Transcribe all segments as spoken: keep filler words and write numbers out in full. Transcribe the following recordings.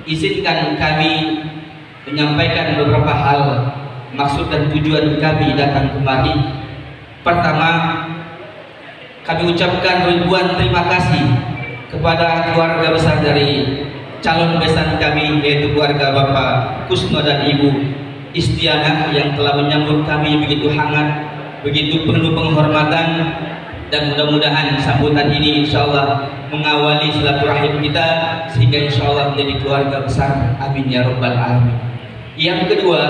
izinkan kami menyampaikan beberapa hal maksud dan tujuan kami datang kemari. Pertama, kami ucapkan ribuan terima kasih kepada keluarga besar dari calon besan kami, yaitu keluarga Bapak Kusno dan Ibu Istiana yang telah menyambut kami begitu hangat, begitu penuh penghormatan, dan mudah-mudahan sambutan ini insya Allah mengawali silaturahim kita sehingga insya Allah menjadi keluarga besar. Amin ya rabbal alamin. Yang kedua,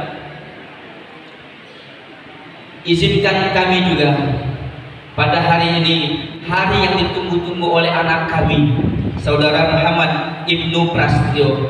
izinkan kami juga pada hari ini, hari yang ditunggu-tunggu oleh anak kami, Saudara Muhammad Ibnu Prasetyo,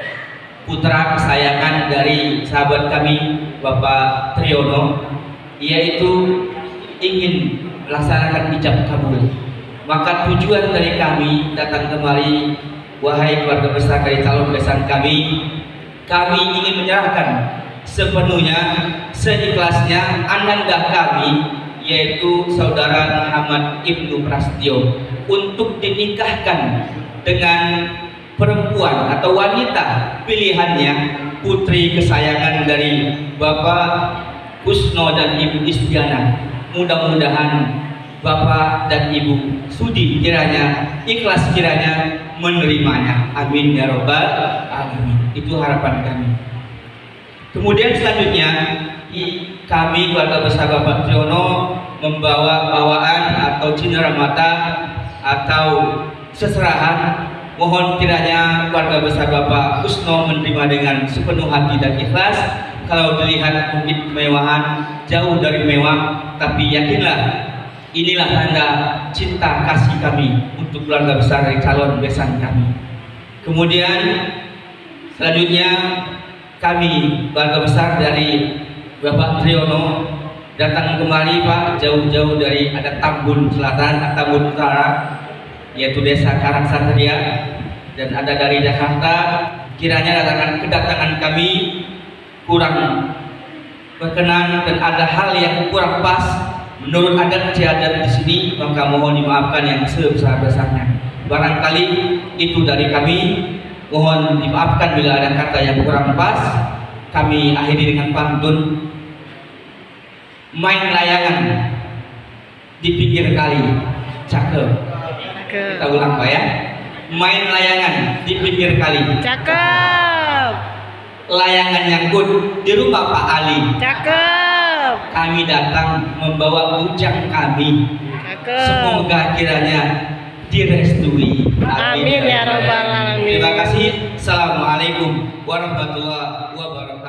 putra kesayangan dari sahabat kami Bapak Triyono, yaitu ingin melaksanakan ijab kabul. Maka tujuan dari kami datang kemari, wahai keluarga besar dari calon besan kami, kami ingin menyerahkan sepenuhnya, seikhlasnya ananda kami, yaitu Saudara Muhammad Ibnu Prasetyo, untuk dinikahkan dengan perempuan atau wanita pilihannya, putri kesayangan dari Bapak Kusno dan Ibu Istiana. Mudah-mudahan Bapak dan Ibu sudi kiranya, ikhlas kiranya menerimanya. Amin ya robbal alamin. Itu harapan kami. Kemudian selanjutnya kami keluarga besar Bapak Triyono membawa bawaan atau cenderamata atau seserahan. Mohon kiranya keluarga besar Bapak Kusno menerima dengan sepenuh hati dan ikhlas. Kalau dilihat mungkin kemewahan jauh dari mewah, tapi yakinlah inilah tanda cinta kasih kami untuk keluarga besar dari calon besan kami. Kemudian selanjutnya kami keluarga besar dari Bapak Triyono datang kemari Pak, jauh-jauh dari ada Tambun Selatan, Tambun Utara, yaitu desa Karangsatria, dan ada dari Jakarta. Kiranya kedatangan, kedatangan kami kurang berkenan dan ada hal yang kurang pas menurut adat istiadat di sini, maka mohon dimaafkan yang sebesar-besarnya. Barangkali itu dari kami, mohon dimaafkan bila ada kata yang kurang pas. Kami akhiri dengan pantun. Main layangan di pinggir kali, cakep. Kita ulang Pak ya. Main layangan di pinggir kali, cakep. Layangan nyangkut di rumah Pak Ali, cakep. Kami datang membawa bujang kami, cakep. Semoga kiranya direstui. Amin, Amin ya rabbal alamin. Terima kasih. Assalamualaikum warahmatullahi wabarakatuh.